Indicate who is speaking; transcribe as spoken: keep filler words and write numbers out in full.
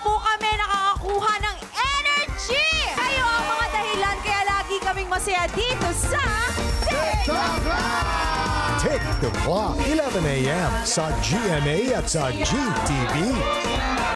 Speaker 1: po kami nakakakuha ng energy! Kayo ang mga dahilan kaya lagi kaming masaya dito sa TiktoClock!
Speaker 2: TikToClock, eleven a m sa G M A at sa G T V.